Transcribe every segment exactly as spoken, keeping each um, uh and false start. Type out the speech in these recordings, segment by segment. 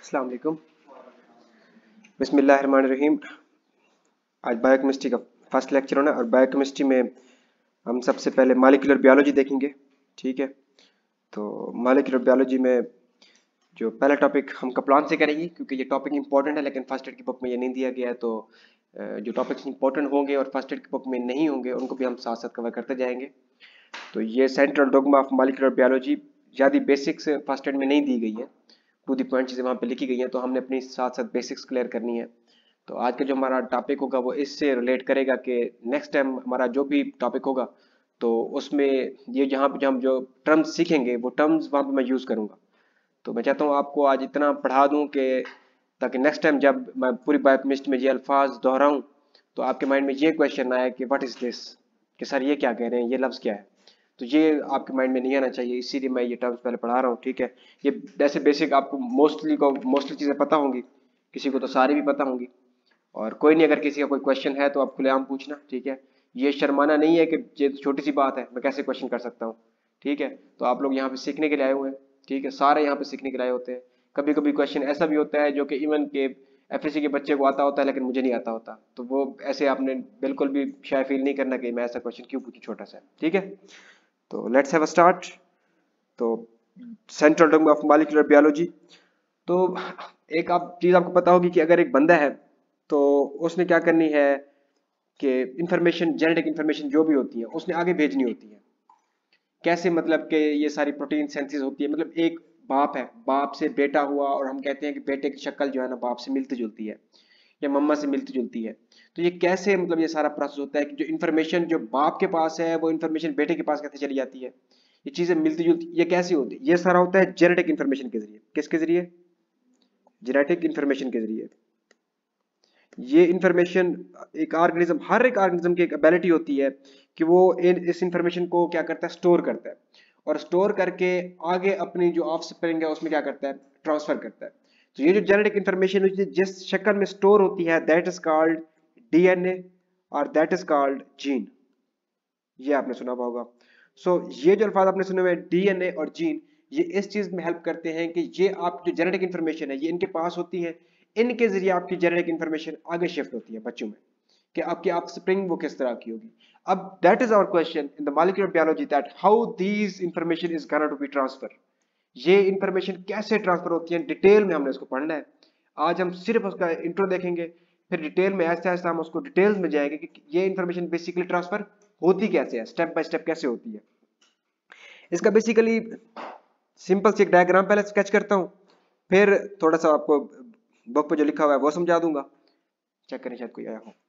अस्सलाम वालेकुम। बिस्मिल्लाहिर्रहमानिर्रहीम। आज बायोकेमिस्ट्री का फर्स्ट लेक्चर होना है और बायोकेमिस्ट्री में हम सबसे पहले मॉलिक्यूलर बायोलॉजी देखेंगे। ठीक है, तो मॉलिक्यूलर बायोलॉजी में जो पहला टॉपिक हम कप्लान से करेंगे क्योंकि ये टॉपिक इंपॉर्टेंट है, लेकिन फर्स्ट एड की बुक में ये नहीं दिया गया है। तो जो टॉपिक्स इंपॉर्टेंट होंगे और फर्स्ट एड की बुक में नहीं होंगे उनको भी हम साथ साथ कवर करते जाएंगे। तो ये central dogma of molecular biology ज़्यादा बेसिक्स फर्स्ट एड में नहीं दी गई है, टू दी पॉइंट चीज़ें वहाँ पे लिखी गई हैं, तो हमने अपनी साथ साथ बेसिक्स क्लियर करनी है। तो आज का जो हमारा टॉपिक होगा वो इससे रिलेट करेगा कि नेक्स्ट टाइम हमारा जो भी टॉपिक होगा तो उसमें ये जहाँ पे हम जो टर्म्स सीखेंगे वो टर्म्स वहाँ पे मैं यूज़ करूँगा। तो मैं चाहता हूँ आपको आज इतना पढ़ा दूँ कि ताकि नेक्स्ट टाइम जब मैं पूरी बायोकेमिस्ट्री में ये अल्फाज दोहराऊँ तो आपके माइंड में ये क्वेश्चन आए कि व्हाट इज़ दिस, कि सर ये क्या कह रहे हैं, ये लफ्ज़ क्या है। तो ये आपके माइंड में नहीं आना चाहिए, इसीलिए मैं ये टर्म्स पहले पढ़ा रहा हूँ। ठीक है, ये ऐसे बेसिक आपको मोस्टली को मोस्टली चीज़ें पता होंगी, किसी को तो सारी भी पता होंगी। और कोई नहीं, अगर किसी का कोई क्वेश्चन है तो आप खुलेआम पूछना। ठीक है, ये शर्माना नहीं है कि ये छोटी सी बात है, मैं कैसे क्वेश्चन कर सकता हूँ। ठीक है, तो आप लोग यहाँ पे सीखने के लिए आए हुए हैं। ठीक है, सारे यहाँ पे सीखने के लिए आए होते हैं। कभी कभी क्वेश्चन ऐसा भी होता है जो कि इवन के एफएससी के बच्चे को आता होता है लेकिन मुझे नहीं आता होता, तो वो ऐसे आपने बिल्कुल भी शायद फील नहीं करना कि मैं ऐसा क्वेश्चन क्यों पूछूं छोटा सा। ठीक है, तो लेट्स हैव अ स्टार्ट। तो central dogma of molecular biology. तो एक आप चीज आपको पता होगी कि अगर एक बंदा है तो उसने क्या करनी है कि इंफॉर्मेशन, जेनेटिक इंफॉर्मेशन जो भी होती है उसने आगे भेजनी होती है। कैसे, मतलब कि ये सारी प्रोटीन सिंथेसिस होती है, मतलब एक बाप है, बाप से बेटा हुआ और हम कहते हैं कि बेटे की शक्ल जो है ना बाप से मिलती जुलती है या मम्मा से मिलती जुलती है। तो ये कैसे, मतलब ये सारा प्रोसेस होता है कि जो इन्फॉर्मेशन जो बाप के पास है वो इन्फॉर्मेशन बेटे के पास कैसे चली जाती है, ये चीजें मिलती जुलती ये कैसे होती है। ये सारा होता है जेनेटिक इन्फॉर्मेशन के जरिए। किसके जरिए? जेनेटिक इन्फॉर्मेशन के जरिए। ये इंफॉर्मेशन एक ऑर्गेनिज्म, हर एक ऑर्गेनिज्म की एक एबिलिटी होती है कि वो इन इस इंफॉर्मेशन को क्या करता है, स्टोर करता है, और स्टोर करके आगे अपनी जो ऑफस्प्रिंग है उसमें क्या करता है, ट्रांसफर करता है। तो ये जो जेनेटिक इंफॉर्मेशन जिस शक्ल में स्टोर होती है दैट इज कॉल्ड डीएनए और दैट इज कॉल्ड जीन। ये आपने सुना होगा। सो so, ये जो अल्फाज आपने सुने हुए डीएनए और जीन, ये इस चीज में हेल्प करते हैं कि ये आप जो जेनेटिक इंफॉर्मेशन है ये इनके पास होती है, इनके जरिए आपकी जेनेटिक इंफॉर्मेशन आगे शिफ्ट होती है बच्चों में कि आपकी आप स्प्रिंग वो किस तरह की होगी। अब that is our question in the molecular biology that how these information is gonna to be transfer. ये इंफॉर्मेशन कैसे ट्रांसफर होती है डिटेल में हमने इसको पढ़ना है। आज हम सिर्फ उसका इंट्रो देखेंगे, फिर डिटेल में ऐसे ऐसे हम उसको डिटेल्स में जाएंगे कि ये इंफॉर्मेशन बेसिकली ट्रांसफर होती कैसे है, स्टेप बाय स्टेप कैसे होती है। इसका बेसिकली सिंपल से एक डायग्राम पहले स्केच करता हूं, फिर थोड़ा सा आपको बुक पे जो लिखा हुआ है वो समझा दूंगा। चेक करें शायद कोई आया हो।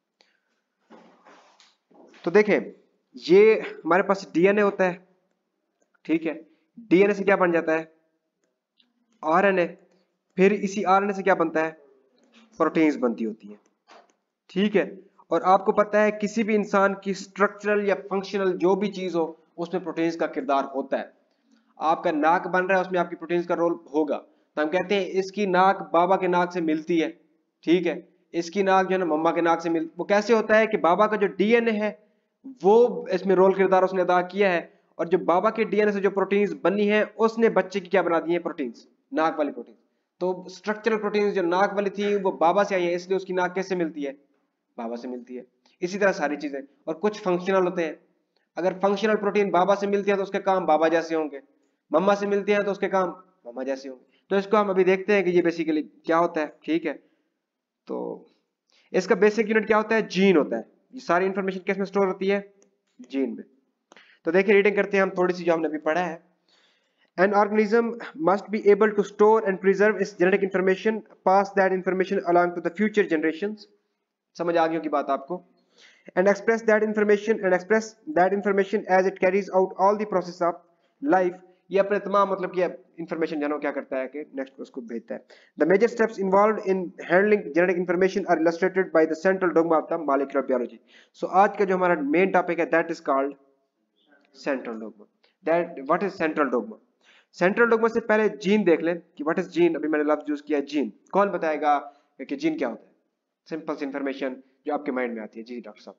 तो देखें, ये हमारे पास डीएनए होता है। ठीक है, डीएनए से क्या बन जाता है, आरएनए, फिर इसी आरएनए से क्या बनता है, प्रोटीन्स बनती होती है। ठीक है, और आपको पता है किसी भी इंसान की स्ट्रक्चरल या फंक्शनल जो भी चीज हो उसमें प्रोटीन्स का किरदार होता है। आपका नाक बन रहा है उसमें आपकी प्रोटीन्स का रोल होगा, तो हम कहते हैं इसकी नाक बाबा के नाक से मिलती है। ठीक है, इसकी नाक जो है ना मम्मा के नाक से मिल, वो कैसे होता है कि बाबा का जो डीएनए है वो इसमें रोल किरदार उसने अदा किया है, और जो बाबा के डीएनए से जो प्रोटीन्स बनी है उसने बच्चे की क्या बना दी है, प्रोटीन्स, नाक वाली प्रोटीन। तो स्ट्रक्चरल प्रोटीन्स जो नाक वाली थी वो बाबा से आई है, इसलिए उसकी नाक कैसे मिलती है, बाबा से मिलती है। इसी तरह सारी चीजें, और कुछ फंक्शनल होते हैं। अगर फंक्शनल प्रोटीन बाबा से मिलती है तो उसके काम बाबा जैसे होंगे, मम्मा से मिलती है तो उसके काम मम्मा जैसे होंगे। तो इसको हम अभी देखते हैं कि ये बेसिकली क्या होता है। ठीक है, तो इसका बेसिक यूनिट क्या होता है, जीन होता है। ये सारी इंफॉर्मेशन किस में स्टोर होती है, जीन में। तो देखिए रीडिंग करते हैं हम थोड़ी सी जो हमने अभी पढ़ा है। An organism must be able to store and preserve its genetic information, pass that information along to the future generations. समझ आ गई होगी बात आपको। And express that information and express that information as it carries out all the process of life. ये अपने तमाम मतलब कि इंफॉर्मेशन जानो क्या करता है कि नेक्स्ट उसको भेजता है। The major steps involved in handling genetic information are illustrated by the central dogma of the molecular biology. So आज का जो हमारा मेन टॉपिक है that is called central dogma. That what is central dogma? Central dogma से पहले gene देख लें कि व्हाट इज जीन। अभी मैंने लफ्ज यूज किया है जीन। कौन बताएगा कि जीन क्या होता है? सिंपल सी इंफॉर्मेशन जो आपके माइंड में आती है। जी डॉक्टर साहब,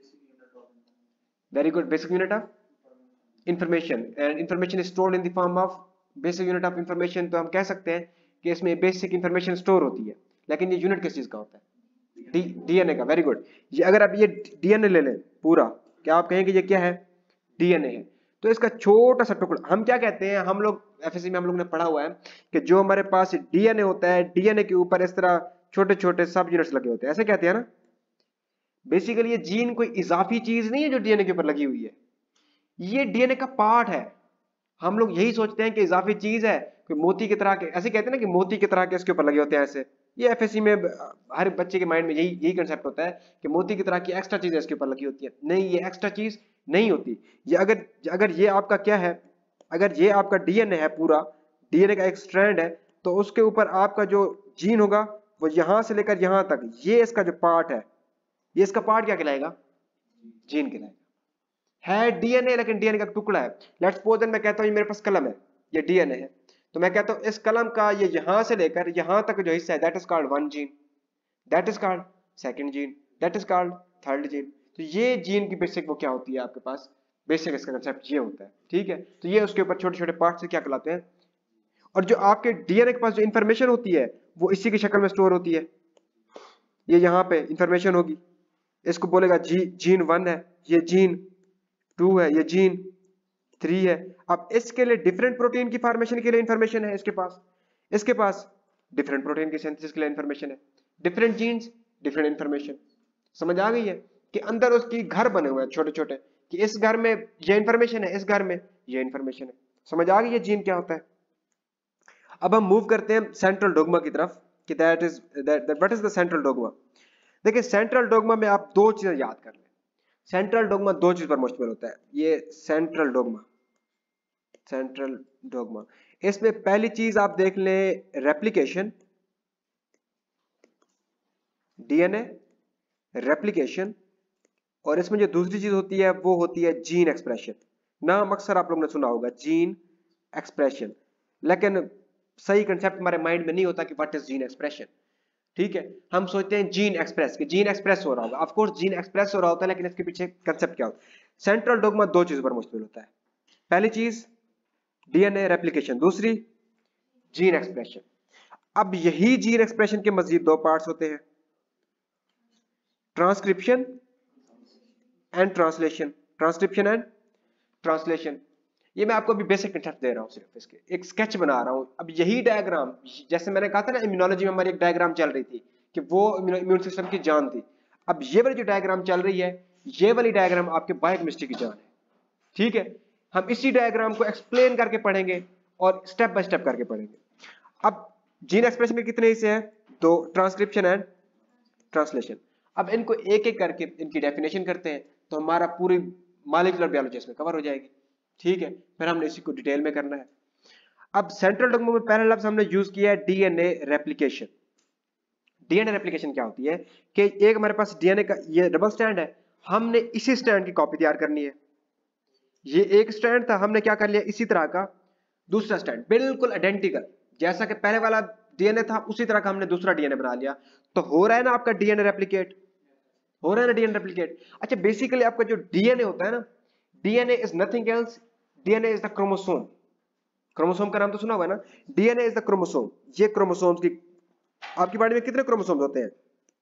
very good. Basic unit of information, and information is stored in the form of basic unit of information. तो हम कह सकते हैं कि इसमें बेसिक इंफॉर्मेशन स्टोर होती है, लेकिन ये यूनिट किस चीज का होता है? डी डीएनए का। Very good. ये अगर आप ये डीएनए ले लें पूरा, क्या आप कहेंगे ये क्या है? डीएनए है। तो इसका छोटा सा टुकड़ा, हम क्या कहते हैं, हम लोग एफएससी में हम लोग ने पढ़ा हुआ है कि जो हमारे पास डीएनए होता है, डीएनए के ऊपर इस तरह छोटे छोटे सब यूनिट्स लगे होते हैं, ऐसे कहते हैं ना। बेसिकली ये जीन कोई इजाफी चीज नहीं है जो डीएनए के ऊपर लगी हुई है, ये डीएनए का पार्ट है। हम लोग यही सोचते हैं कि इजाफी चीज है, कोई मोती की तरह के, ऐसे कहते हैं ना कि मोती की तरह के इसके ऊपर लगे होते हैं ऐसे। ये एफएससी में हर बच्चे के माइंड में यही यही कंसेप्ट होता है कि मोती की तरह की एक्स्ट्रा चीज इसके ऊपर लगी होती है। नहीं, ये एक्स्ट्रा चीज नहीं होती। ये अगर अगर ये आपका क्या है, अगर ये आपका डीएनए है, पूरा डीएनए का एक स्ट्रैंड है, तो उसके ऊपर आपका जो जीन होगा वो यहां से लेकर यहां तक, ये इसका जो पार्ट है, ये इसका पार्ट क्या कहलाएगा? जीन कहलाएगा। है डीएनए, लेकिन डीएनए का टुकड़ा है। लेट्स सपोज मैं कहता हूं ये मेरे पास कलम है, ये डीएनए है, तो मैं कहता हूं इस कलम का ये यहां से लेकर यहां तक जो हिस्सा है, that is called one gene, that is called second gene, that is called third gene. तो ये जीन की बेसिक वो क्या होती है आपके पास, बेसिक इसका कंसेप्ट ये होता है। ठीक है, तो ये उसके ऊपर छोटे छोटे पार्ट से क्या कहलाते हैं। और जो आपके डीएनए के पास जो इंफॉर्मेशन होती है वो इसी की शक्ल में स्टोर होती है। ये यहाँ पे इंफॉर्मेशन होगी, इसको बोलेगा जी जीन वन है, ये जीन टू है, ये जीन थ्री है। अब इसके लिए डिफरेंट प्रोटीन की फॉर्मेशन के लिए इंफॉर्मेशन है इसके पास, इसके पास डिफरेंट प्रोटीन की सिंथेसिस के लिए इंफॉर्मेशन है, डिफरेंट जीन्स डिफरेंट इंफॉर्मेशन। समझ आ गई है कि अंदर उसकी घर बने हुए हैं छोटे छोटे, कि इस घर में ये इंफॉर्मेशन है, इस घर में ये इंफॉर्मेशन है। समझ आ गई है जीन क्या होता है। अब हम मूव करते हैं सेंट्रल डोग्मा की तरफ कि that is that what is the central dogma. देखिए सेंट्रल डोग्मा में आप दो चीजें याद कर लें। सेंट्रल डोग्मा दो चीज पर मुश्तमिल होता है। ये सेंट्रल डोग्मा, सेंट्रल डोग्मा, इसमें पहली चीज आप देख लें रेप्लिकेशन, डीएनए रेप्लिकेशन, और इसमें जो दूसरी चीज होती है वो होती है जीन एक्सप्रेशन। नाम अक्सर आप लोगों ने सुना होगा जीन एक्सप्रेशन, लेकिन सही कंसेप्ट हमारे माइंड में नहीं होता कि व्हाट इज जीन एक्सप्रेशन। ठीक है, हम सोचते हैं जीन एक्सप्रेस, कि जीन एक्सप्रेस हो रहा होगा। ऑफ कोर्स जीन एक्सप्रेस हो रहा होता है, लेकिन इसके पीछे कंसेप्ट क्या होता है। सेंट्रल डोग्मा दो चीजों पर मुश्तमिल होता है। पहली चीज डीएनए रेप्लिकेशन, दूसरी जीन एक्सप्रेशन। अब यही जीन एक्सप्रेशन के मजीद दो पार्ट्स होते हैं, transcription and translation, transcription and translation. ये मैं आपको अभी बेसिक कंसेप्ट दे रहा हूं, सिर्फ इसके एक स्केच बना रहा हूं। अब यही डायग्राम, जैसे मैंने कहा था ना इम्यूनोलॉजी में हमारी एक डायग्राम चल रही थी कि वो इम्यून सिस्टम की जान थी। अब ये वाली जो डायग्राम चल रही है, ये वाली डायग्राम आपके बायोकेमिस्ट्री की जान है। ठीक है, हम इसी डायग्राम को एक्सप्लेन करके पढ़ेंगे और स्टेप बाय स्टेप करके पढ़ेंगे। अब जीन एक्सप्रेशन के कितने हिस्से हैं? दो, ट्रांसक्रिप्शन एंड ट्रांसलेशन। अब इनको एक एक करके इनकी डेफिनेशन करते हैं, तो हमारा पूरी मॉलिक्यूलर बायोलॉजी इसमें कवर हो जाएगी। ठीक है, फिर हमने इसी को डिटेल में करना है। अब सेंट्रल डोग्मा में पहला लफ्ज हमने यूज किया है डीएनए रेप्लिकेशन। डीएनए रेप्लिकेशन क्या होती है कि एक हमारे पास डीएनए का ये डबल स्ट्रैंड है, हमने इसी स्ट्रैंड की कॉपी तैयार करनी है। ये एक स्ट्रैंड था, हमने क्या कर लिया, इसी तरह का दूसरा स्ट्रैंड बिल्कुल आइडेंटिकल, जैसा कि पहले वाला डीएनए था उसी तरह का हमने दूसरा डीएनए बना लिया। तो हो रहा है ना आपका डीएनए रेप्लिकेट, हो रहा है ना डीएनए रेप्लिकेट। अच्छा, बेसिकली आपका जो डीएनए होता है ना, DNA is nothing else, DNA is the chromosome. Chromosome का नाम तो सुना हुआ है ना, डीएनए इज द क्रोमोसोम। ये क्रोमोसोम्स की, आपकी बॉडी में कितने क्रोमोसोम्स होते हैं?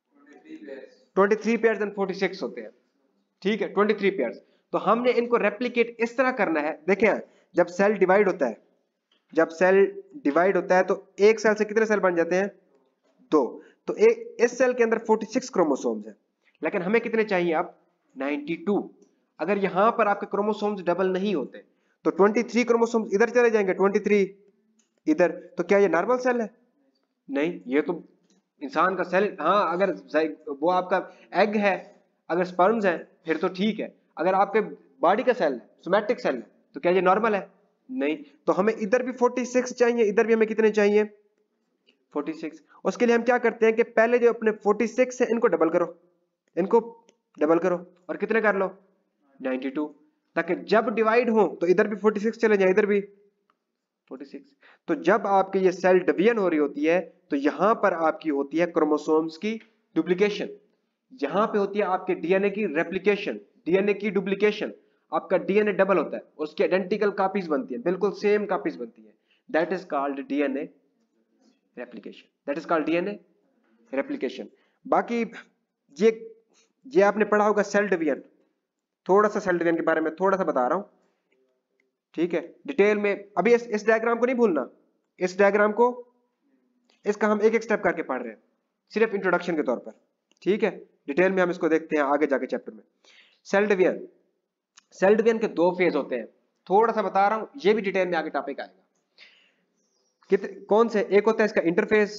तेईस पेयर्स एंड छियालीस होते हैं। ठीक है, तेईस पेयर्स। तो हमने इनको रेप्लिकेट इस तरह करना है। देखें, जब सेल डिवाइड होता है, जब सेल डिवाइड होता है तो एक सेल से कितने सेल बन जाते हैं? दो। तो एक इस सेल के अंदर छियालीस क्रोमोसोम्स हैं, लेकिन हमें कितने चाहिए अब? बानवे। अगर यहां पर आपके क्रोमोसोम्स डबल नहीं होते तो तेईस क्रोमोसोम्स इधर चले जाएंगे, तेईस इधर। तो क्या ये नॉर्मल सेल है? नहीं, ये तो इंसान का सेल। हाँ, अगर वो आपका एग है, अगर स्पर्म्स हैं फिर तो ठीक है। अगर आपके बॉडी का सेल है, सोमैटिक सेल है, तो क्या ये नॉर्मल है? नहीं। तो हमें इधर भी छियालीस चाहिए, इधर भी हमें कितने चाहिए? छियालीस। उसके लिए हम क्या करते हैं कि पहले जो अपने छियालीस है इनको डबल करो, इनको डबल करो और कितने कर लो? बानवे, ताकि जब डिवाइड हो तो इधर भी छियालीस चले जाए, इधर भी छियालीस। तो जब आपकी ये सेल डिवीजन हो रही होती है तो यहां पर आपकी होती है क्रोमोसोम्स की डुप्लीकेशन, यहां पे होती है आपके डीएनए की रेप्लिकेशन, डीएनए की डुप्लीकेशन। आपका डीएनए डबल होता है, उसकी आइडेंटिकल कॉपीज बनती है, बिल्कुल सेम कॉपीज बनती है, that is called DNA replication, that is called DNA replication. बाकी ये ये आपने पढ़ा होगा सेल डिवीजन, थोड़ा सा सेल डिवीजन के बारे में थोड़ा सा बता रहा हूं, ठीक है, डिटेल में। अभी इस, इस डायग्राम को नहीं भूलना, इस डायग्राम को, इसका हम एक एक स्टेप करके पढ़ रहे हैं, सिर्फ इंट्रोडक्शन के तौर पर, ठीक है। डिटेल में हम इसको देखते हैं आगे जाके चैप्टर में। सेल डिवीजन, सेल डिवीजन के दो फेज होते हैं, थोड़ा सा बता रहा हूं, ये भी डिटेल में आगे टॉपिक आएगा। कितने कौन से, एक होता है इसका इंटरफेस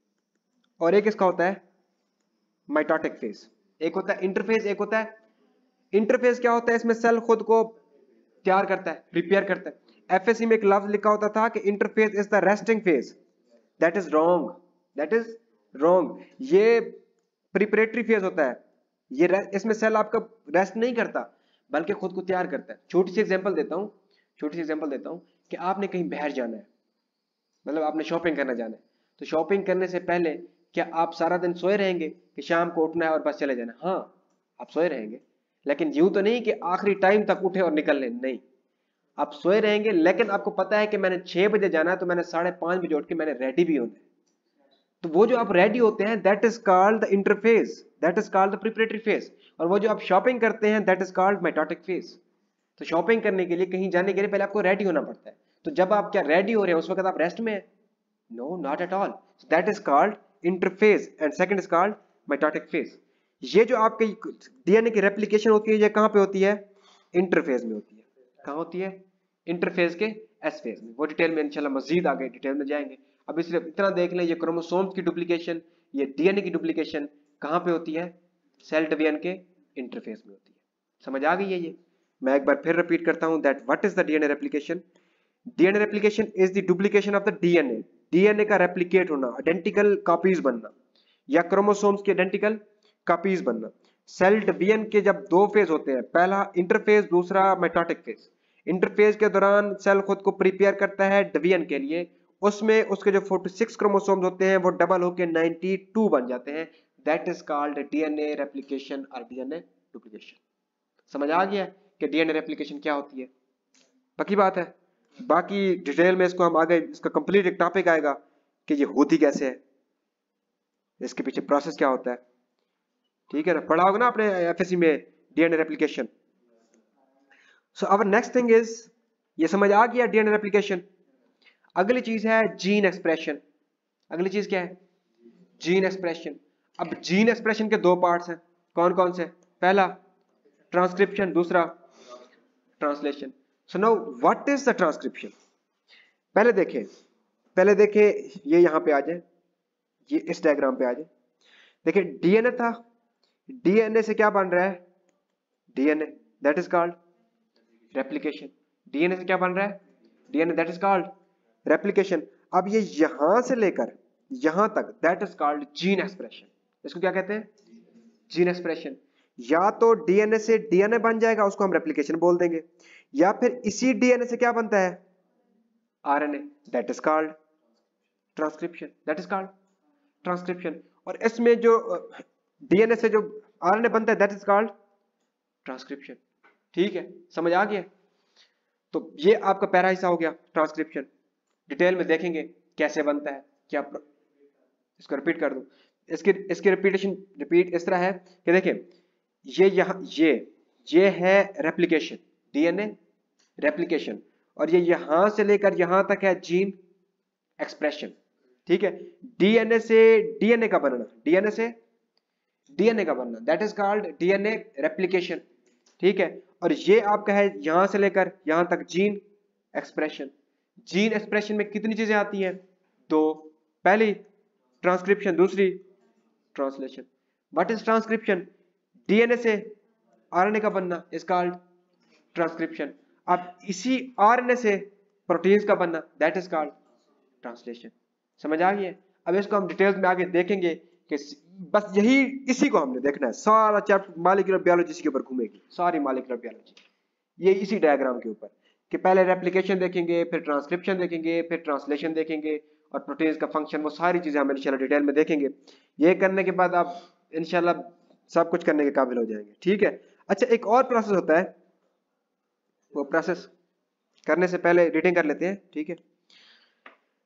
और एक इसका होता है माइटोटिक फेज। एक होता है इंटरफेस, एक होता है, इंटरफेस क्या होता है, इसमें सेल खुद को तैयार करता है, प्रिपेयर करता है। एफएससी में एक लफ्ज लिखा होता था कि interface is the resting phase, that is wrong, that is wrong. ये प्रिपरेटरी फेज होता है, ये इसमें सेल आपका रेस्ट नहीं करता बल्कि खुद को तैयार करता है। छोटी सी एग्जांपल देता हूं, छोटी सी एग्जांपल देता हूं कि आपने कहीं बाहर जाना है, मतलब आपने शॉपिंग करना जाना है, तो शॉपिंग करने से पहले क्या आप सारा दिन सोए रहेंगे कि शाम को उठना है और बस चले जाना? हाँ, आप सोए रहेंगे, लेकिन यूं तो नहीं कि आखिरी टाइम तक उठे और निकल लें, नहीं, आप सोए रहेंगे, लेकिन आपको पता है कि मैंने छह बजे जाना है, तो मैंने साढ़े पांच बजे उठ के मैंने रेडी भी होना है। तो वो जो आप रेडी होते हैं, that is called the interface, that is called the preparatory phase. और वो जो आप शॉपिंग करते हैं, that is called mitotic phase. तो शॉपिंग करने के लिए, कहीं जाने के लिए पहले आपको रेडी होना पड़ता है। तो जब आप क्या रेडी हो रहे हैं, उस वक्त आप रेस्ट में हैं? No, not at all, that is called interphase and second is called mitotic phase. ये जो आपके डीएनए की रेप्लिकेशन होती है, ये कहां पे होती है? इंटरफेज में होती है। कहां होती है? इंटरफेज के एस फेज में। वो डिटेल में इंशाल्लाह मजीद आगे डिटेल में जाएंगे। अभी सिर्फ इतना देख लें, ये क्रोमोसोम्स की डुप्लीकेशन, ये डीएनए की डुप्लीकेशन कहां पे होती है? सेल डिवीजन के इंटरफेज में होती है। समझ आ गई है ये? मैं एक बार फिर रिपीट करता हूं, that what is the DNA replication? DNA replication is the duplication of the DNA, DNA का रेप्लिकेट होना, आइडेंटिकल कॉपीज बनना, या क्रोमोसोम्स के आइडेंटिकल कॉपीज बनना। सेल डिवीजन के जब दो फेज होते हैं, पहला इंटरफेज, दूसरा माइटोटिक फेज। इंटरफेज के दौरान सेल खुद को प्रिपेयर करता है डिवीजन के लिए, उसमें उसके जो छियालीस क्रोमोसोम्स होते हैं वो डबल होकर बानवे बन जाते हैं, that is called DNA replication और डीएनए डुप्लीकेशन। समझ आ गया कि डीएनए रेप्लिकेशन क्या होती है? पक्की बात है। बाकी डिटेल में इसको हम आगे, इसका कंप्लीट एक टॉपिक आएगा कि ये होती कैसे है, इसके पीछे प्रोसेस क्या होता है, ठीक है ना? पढ़ा होगा ना आपने एफएससी में DNA replication. So our next thing is, ये समझ आ गया डीएनए रेप्लिकेशन। अगली चीज है जीन एक्सप्रेशन। अगली चीज क्या है? Gene expression. अब जीन एक्सप्रेशन के दो पार्ट्स हैं, कौन कौन से? पहला ट्रांसक्रिप्शन, दूसरा translation. So now what is the transcription? पहले देखें, पहले देखें, ये यहां पे आ जाए, ये इस डायग्राम पे आ जाए। देखिए डीएनए था, डीएनए से क्या बन रहा है? DNA, that is called replication. DNA से क्या बन रहा है? DNA, that is called replication. अब ये यहां से लेकर यहां तक, that is called gene expression. इसको क्या कहते हैं? Gene expression. या तो डीएनए से डीएनए बन जाएगा, उसको हम रेप्लिकेशन बोल देंगे, या फिर इसी डीएनए से क्या बनता है? RNA, that is called transcription, that is called transcription. और इसमें जो डीएनए से जो आरएनए बनता है, दैट इज कॉल्ड ट्रांसक्रिप्शन। ठीक है, समझ आ गया? तो ये आपका पहला हिस्सा हो गया ट्रांसक्रिप्शन। डिटेल में देखेंगे कैसे बनता है, क्या। इसको रिपीट कर दूं, इसकी इसकी रिपीटेशन रिपीट इस तरह है कि देखें, ये यहां ये ये है रेप्लिकेशन, डीएनए रेप्लिकेशन, और ये यहां से लेकर यहां तक है जीन एक्सप्रेशन। ठीक है, डीएनए से डीएनए का बनना, डीएनए से डीएनए का बनना, that is called DNA replication. ठीक है, और ये आपका है यहां से लेकर यहां तक जीन एक्सप्रेशन। जीन एक्सप्रेशन में कितनी चीजें आती हैं? दो, पहली ट्रांसक्रिप्शन, दूसरी translation. What is transcription? DNA से आरएनए का बनना इज कॉल्ड ट्रांसक्रिप्शन। अब इसी आरएनए से प्रोटीन्स का बनना, दैट इज कॉल्ड ट्रांसलेशन। समझ आ गई? अब इसको हम डिटेल्स में आगे देखेंगे कि बस यही इसी को हमने देखना है, सारा चैप्टर मॉलिक्यूलर बायोलॉजी इसी के ऊपर घूमेगी, सारी मॉलिक्यूलर बायोलॉजी ये इसी डायग्राम के ऊपर, कि पहले रेप्लिकेशन देखेंगे, फिर ट्रांसक्रिप्शन देखेंगे, फिर ट्रांसलेशन देखेंगे, और प्रोटीन्स का फंक्शन, वो सारी चीजें हम इंशाल्लाह डिटेल में देखेंगे। ये करने के बाद आप इंशाल्लाह सब कुछ करने के काबिल हो जाएंगे। ठीक है, अच्छा एक और प्रोसेस होता है, वो प्रोसेस करने से पहले रीडिंग कर लेते हैं। ठीक है,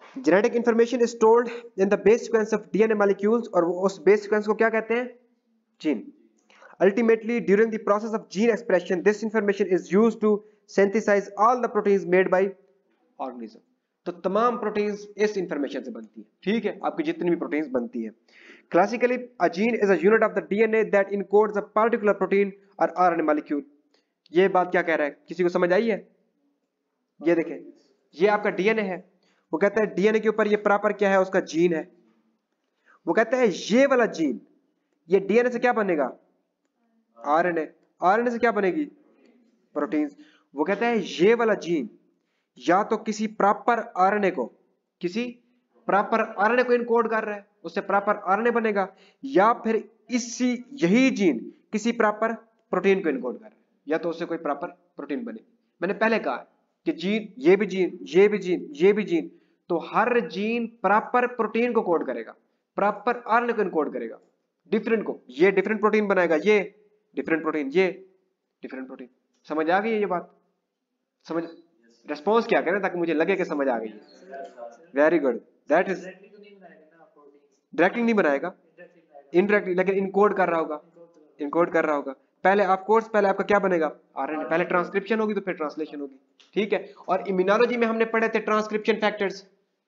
genetic information is stored in the base sequence of DNA molecules, और उस बेस सीक्वेंस को क्या कहते हैं? Gene. Ultimately during the process of gene expression this information is used to synthesize all the proteins made by organism. तो तमाम proteins इस information से बनती है, ठीक है, आपकी जितनी भी प्रोटीन्स बनती है। Classically a gene is a unit of the DNA that encodes a particular protein और आरएनए मॉलिक्यूल। ये बात क्या कह रहा है, किसी को समझ आई है? ये देखें, ये आपका डीएनए है, वो कहता है डीएनए के ऊपर ये प्रॉपर क्या है, उसका जीन है। वो कहता है ये वाला जीन, ये डीएनए से क्या बनेगा? आरएनए। आरएनए से क्या बनेगी? प्रोटीन्स। वो कहता है ये वाला जीन या तो किसी प्रॉपर आरएनए को, किसी प्रॉपर आरएनए को इनकोड कर रहा है, उससे प्रॉपर आरएनए बनेगा, या फिर इसी यही जीन किसी प्रॉपर प्रोटीन को इनकोड कर रहा है, या तो उससे कोई प्रॉपर प्रोटीन बने। मैंने पहले कहा कि जीन, ये भी जीन, ये भी जीन, ये भी जीन, तो हर जीन प्रॉपर प्रोटीन को कोड करेगा, प्रॉपर आरएनए को इनकोड करेगा, डिफरेंट को, ये डिफरेंट प्रोटीन बनाएगा, ये डिफरेंट प्रोटीन, ये डिफरेंट प्रोटीन। समझ आ गई है ये बात? समझ, रिस्पॉन्स क्या करें ताकि मुझे लगे कि समझ आ गई। Very good, that is directly नहीं बनाएगा, इनडायरेक्टली, लेकिन इनकोड कर रहा होगा, इनकोड कर रहा होगा। पहले ऑफ कोर्स पहले आपका क्या बनेगा? आरएनए। पहले ट्रांसक्रिप्शन होगी तो फिर ट्रांसलेशन होगी, ठीक है। और इम्यूनोलॉजी में हमने पढ़े थे ट्रांसक्रिप्शन फैक्टर्स,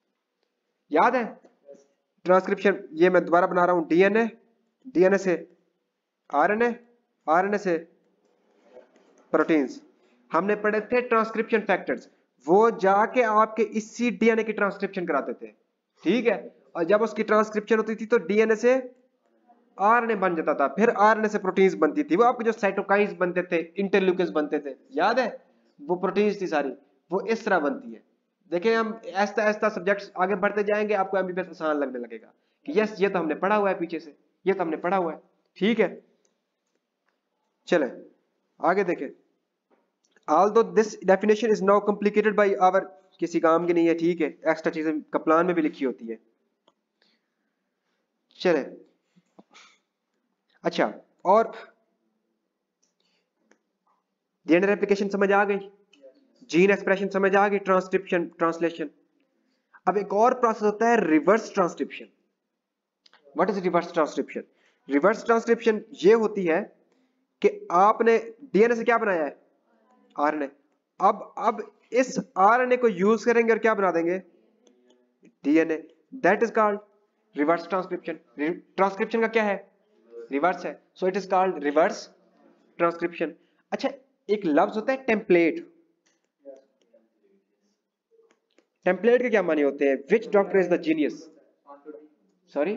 याद है? ट्रांसक्रिप्शन, ये मैं दोबारा बना रहा हूं, डीएनए, डीएनए से आरएनए, आरएनए से प्रोटीन्स, हमने पढ़े थे ट्रांसक्रिप्शन फैक्टर्स। वो जाके आपके इसी डीएनए की ट्रांसक्रिप्शन कराते थे, ठीक है। और जब उसकी ट्रांसक्रिप्शन होती थी तो डीएनए से आरएनए बन जाता था, फिर आरएनए से प्रोटीन्स बनती थी। वो आपके जो साइटोकाइन्स बनते थे, इंटरल्यूकिन्स बनते थे, याद है? वो प्रोटीन्स थी सारी, वो इस तरह बनती है। देखिए हम ऐसा ऐसा सब्जेक्ट्स आगे बढ़ते जाएंगे, आपको एमबीबीएस आसान लगने लगेगा कि यस ये तो हमने पढ़ा हुआ है पीछे से, ये तो हमने पढ़ा हुआ है, ठीक है। चले आगे देखें। Although this definition is now complicated by our, किसी काम की नहीं है, ठीक है, एक्स्ट्रा चीजें कप्लान में भी लिखी होती है। चले अच्छा, और डीएनए रेप्लिकेशन समझ आ गई, जीन एक्सप्रेशन समझ आ गई, ट्रांसक्रिप्शन, ट्रांसलेशन। अब एक और प्रोसेस होता है reverse transcription. What is reverse transcription? Reverse transcription ये होती है कि आपने डीएनए से क्या बनाया है? आरएनए। अब अब इस आरएनए को यूज करेंगे और क्या बना देंगे? DNA. That is called reverse transcription. Transcription का क्या है? रिवर्स है, so it is called reverse transcription. अच्छा, एक लफ्ज होता है टेम्पलेट। टेम्पलेट के क्या माने होते हैं? Which doctor is the genius? Sorry,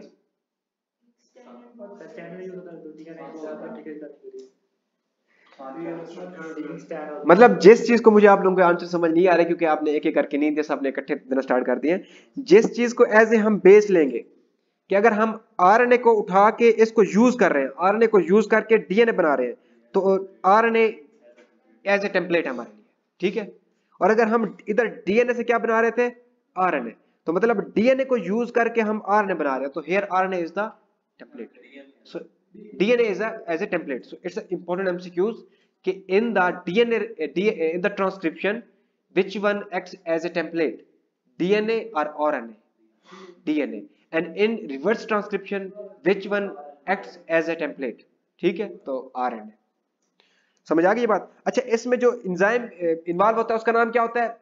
मतलब जिस चीज को, मुझे आप लोगों के आंसर समझ नहीं आ रहे क्योंकि आपने एक एक करके नहीं दिया, सबने इकट्ठे देना स्टार्ट कर दिए। जिस चीज को एज ए हम बेस लेंगे कि अगर हम आरएनए को उठा के इसको यूज कर रहे हैं, आरएनए को यूज करके डीएनए बना रहे हैं, तो आरएनए एज ए टेम्पलेट हमारे लिए, ठीक है। और अगर हम इधर डीएनए से क्या बना रहे थे? आरएनए, तो मतलब डीएनए को यूज करके हम आरएनए बना रहे हैं, तो here RNA is the template, so DNA is as a template. So it's important MCQs कि in the D N A, in the transcription, which one acts as a template, D N A or R N A? D N A. And in reverse transcription, which one acts as a template? ठीक है, तो R N A। समझ आ गई ये बात? अच्छा, इसमें जो इंजाइम इन्वॉल्व होता है उसका नाम क्या होता है?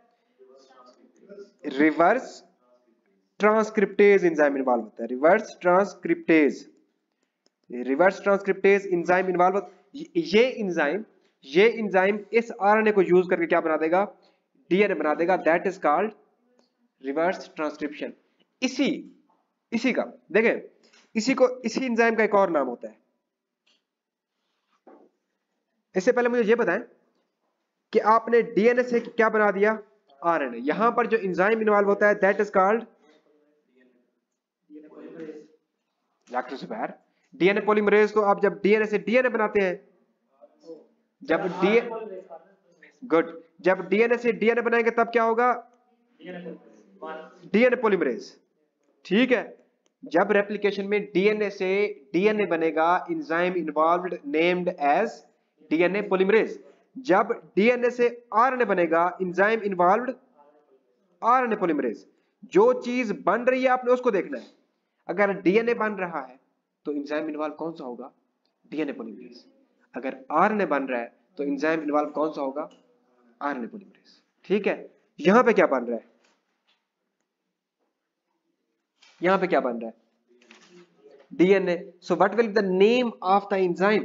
रिवर्स ट्रांसक्रिप्टेज एंजाइम इन्वॉल्व होता है। Reverse transcriptase, reverse transcriptase enzyme involve होता है। ये एंजाइम ये एंजाइम इस आरएनए को यूज करके क्या बना देगा? डीएनए बना देगा। That is called reverse transcription. इसी इसी का देखें, इसी को, इसी एंजाइम का एक और नाम होता है। इससे पहले मुझे ये बताएं कि आपने डीएनए से क्या बना दिया? आरएनए। यहां पर जो एंजाइम इन्वॉल्व होता है दैट इज कॉल्ड लैक्टोस्पैर। डीएनए पॉलीमरेज को आप जब डीएनए से डीएनए बनाते हैं, जब डी गुड जब डीएनए से डीएनए बनाएंगे तब क्या होगा? डीएनए पॉलीमरेज, ठीक है। जब रेप्लिकेशन में डीएनए से डीएनए बनेगा, enzyme involved named as DNA polymerase. जब डीएनए से आरएनए बनेगा, एंजाइम इन्वॉल्व्ड आरएनए पॉलीमरेज। जो चीज बन रही है आपने उसको देखना है। अगर डीएनए बन रहा है तो एंजाइम इन्वॉल्व कौन सा होगा? DNA polymerase. अगर आरएनए बन रहा है तो एंजाइम इन्वॉल्व कौन सा होगा? RNA polymerase. ठीक है, यहां पे क्या बन रहा है? यहां पे क्या बन रहा है? DNA. So what will be the name of the enzyme?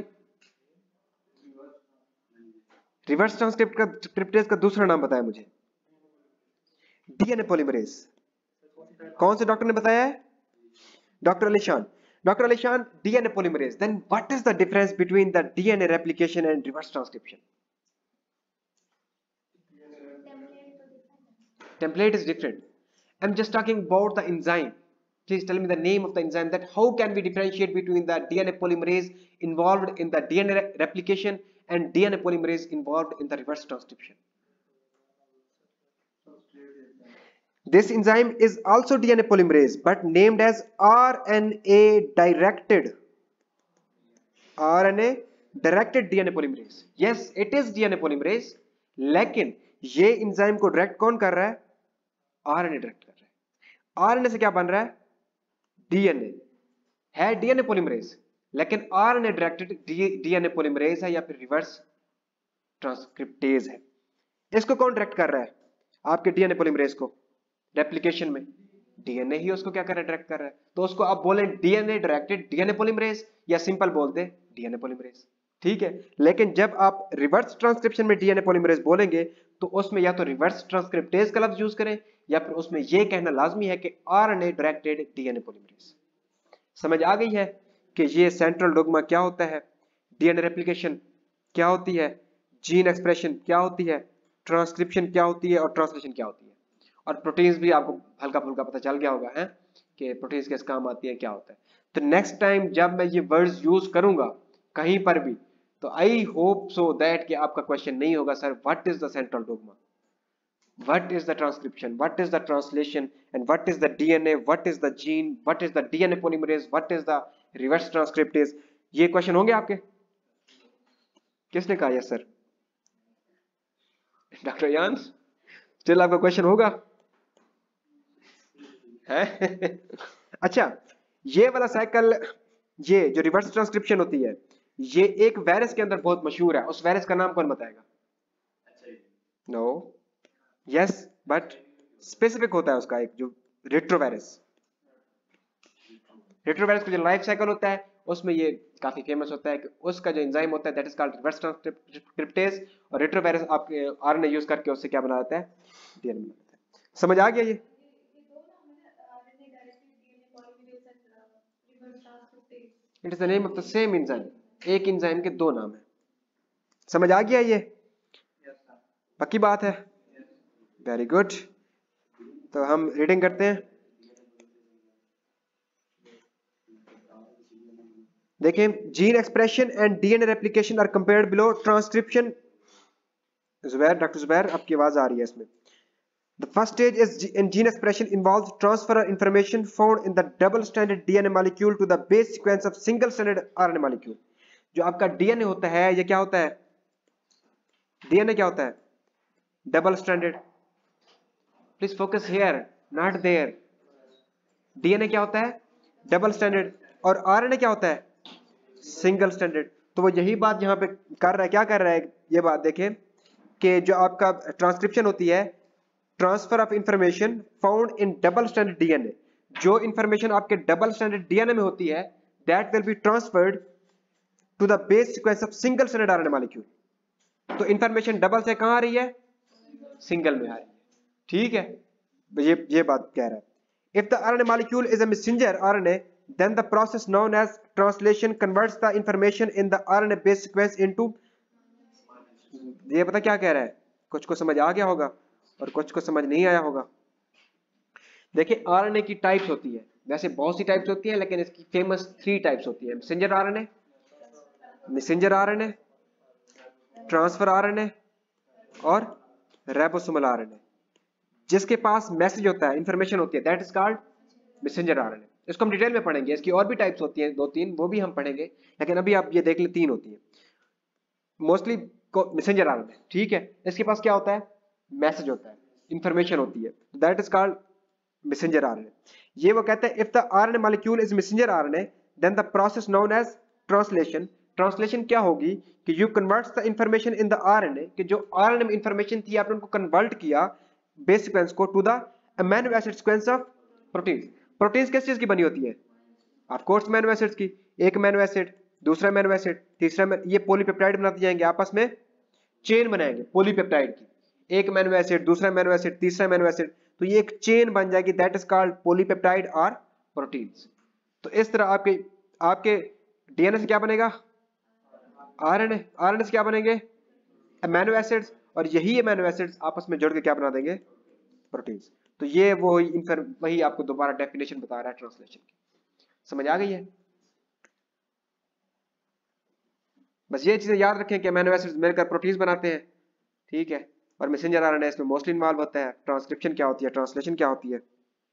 Reverse transcriptase का दूसरा नाम बताया मुझे। DNA polymerase. कौन से डॉक्टर ने बताया है? Doctor Alishan. Doctor Alishan, DNA polymerase. Then what is the difference between the DNA replication and reverse transcription? Template is different. I'm just talking about the enzyme. Please tell me the name of the enzyme. That how can we differentiate between the D N A polymerase involved in the D N A replication and D N A polymerase involved in the reverse transcription? This enzyme is also D N A polymerase but named as R N A directed. R N A directed D N A polymerase. Yes, it is D N A polymerase. लेकिन ये enzyme को direct कौन कर रहा है? RNA direct कर रहा है। आरएनए से क्या बन रहा है? डीएनए। है डीएनए पॉलीमरेज, लेकिन आरएनए डायरेक्टेड डीएनए पॉलीमरेज है या फिर रिवर्स ट्रांसक्रिप्टेज है। इसको कौन डायरेक्ट कर रहा है? आपके डीएनए पॉलीमरेज को रेप्लिकेशन में डीएनए ही उसको क्या कर रहा है? डायरेक्ट कर रहा है। तो उसको आप बोलें डीएनए डायरेक्टेड डीएनए पॉलीमरेज या सिंपल बोल दे डीएनए पॉलीमरेज। ठीक है, लेकिन जब आप रिवर्स ट्रांसक्रिप्शन में डीएनए पॉलीमरेज बोलेंगे तो उसमें या तो रिवर्स ट्रांसक्रिप्टेज का लफ्ज यूज करें या फिर उसमें यह कहना लाजमी है कि आरएनए डायरेक्टेड डीएनए पॉलीमरेज। समझ आ गई है कि ये सेंट्रल डोग्मा क्या होता है, डीएनए रेप्लिकेशन क्या होती है, जीन एक्सप्रेशन क्या होती है, ट्रांसक्रिप्शन क्या होती है और ट्रांसलेशन क्या होती है। और प्रोटीन्स भी आपको हल्का फुल्का पता चल गया होगा है कि प्रोटीन्स किस काम आती है, क्या होता है। तो नेक्स्ट टाइम जब मैं ये वर्ड्स यूज करूंगा कहीं पर भी तो आई होप सो दैट कि आपका क्वेश्चन नहीं होगा sir what is the central dogma, what is the transcription, what is the translation, and what is the D N A, what is the gene, what is the D N A polymerase, what is the reverse transcriptase। ये question होंगे आपके? किसने कहा yes sir? Doctor Yan, still आपका question होगा है? अच्छा, ये वाला साइकिल, ये जो रिवर्स ट्रांसक्रिप्शन होती है ये एक वायरस के अंदर बहुत मशहूर है। उस वायरस का नाम कौन बताएगा? नो यस बट स्पेसिफिक होता है उसका एक, जो रेट्रोवायरस। रेट्रोवायरस का जो लाइफ साइकिल होता है उसमें ये काफी फेमस होता है कि उसका जो एंजाइम होता है that is called reverse transcriptase, और रेट्रोवायरस आपके आरएनए यूज करके उससे क्या बना देता है? डीएनए बना देता है। समझ आ गया ये? It is the name of the same enzyme. एक एंजाइम के दो नाम है। समझ आ गया ये? पक्की बात है? Very good. तो हम रीडिंग करते हैं। देखें, gene expression and DNA replication are compared below. Transcription, Zubair, doctor Zubair आपकी आवाज आ रही है इसमें। The first stage is in gene expression involves transfer of information found in the double-stranded D N A molecule to the base sequence of single-stranded R N A molecule। जो आपका DNA होता है ये क्या होता है? डीएनए क्या होता है? Double stranded. Please focus here not there. DNA क्या होता है? डबल-स्ट्रैंडेड। और आरएनए क्या होता है? सिंगल-स्ट्रैंडेड। तो वो यही बात यहाँ पे कर रहा है। क्या कर रहा है ये बात देखें कि जो आपका ट्रांसक्रिप्शन होती है, transfer of information found in double standard DNA, जो इंफॉर्मेशन आपके डबल स्टैंडर्ड डीएनए में होती है that will be transferred to the base sequence of single standard RNA molecule. तो इंफॉर्मेशन डबल से कहां आ रही है? सिंगल में आ रही है। ठीक है, ये ये बात कह रहा है। If the RNA molecule is a messenger RNA then the process known as translation converts the information in the R N A base sequence into। ये पता क्या कह रहा है? कुछ को समझ आ गया होगा और कुछ को समझ नहीं आया होगा। देखिए, आरएनए की टाइप्स होती है, वैसे बहुत सी टाइप्स होती है लेकिन इसकी फेमस थ्री टाइप्स होती है। Messenger RNA, messenger RNA, transfer RNA और राइबोसोमल आरएनए। जिसके पास मैसेज होता है, इंफॉर्मेशन होती है, that is called messenger RNA. इसको हम डिटेल में पढ़ेंगे, इसकी और भी टाइप्स होती हैं दो तीन, वो भी हम पढ़ेंगे, लेकिन अभी आप ये देख ले तीन होती है मोस्टली मैसेंजर आरएनए। ठीक है, इसके पास क्या होता है? मैसेज होता है, इंफॉर्मेशन होती है, that is called messenger RNA. ये वो कहते हैं if the RNA molecule is messenger RNA then the process known as translation. Translation क्या होगी कि you converts the information in the RNA, कि जो आरएनए में इंफॉर्मेशन थी आपने उनको कन्वर्ट किया बेस सीक्वेंस को to the amino acid sequence of protein. Protein किस चीज की बनी होती है? ऑफ कोर्स अमीनो एसिड्स की। एक अमीनो एसिड, दूसरा अमीनो एसिड, तीसरा amino- ये पॉलीपेप्टाइड बनाते जाएंगे, आपस में चेन बनाएंगे पॉलीपेप्टाइड की। एक अमीनो एसिड, दूसरा अमीनो एसिड, तीसरा अमीनो एसिड, तो ये एक चेन बन जाएगी, दैट इज कॉल्ड पॉलीपेप्टाइड और प्रोटीन्स। तो इस तरह आपके आपके डीएनए से क्या बनेगा? आरएनए। आरएनए से क्या बनेंगे? अमीनो एसिड्स, और यही अमीनो एसिड्स आपस में जुड़ के क्या बना देंगे? प्रोटीन्स। तो ये वो वही आपको दोबारा डेफिनेशन बता रहा है ट्रांसलेशन की। समझ आ गई है? बस ये चीजें याद रखें कि अमीनो एसिड्स मिलकर प्रोटीन्स बनाते हैं, ठीक है। और मैसेंजर आरएनए इसमें मोस्टली इन्वॉल्व होता है। ट्रांसक्रिप्शन क्या होती है, ट्रांसलेशन क्या होती है?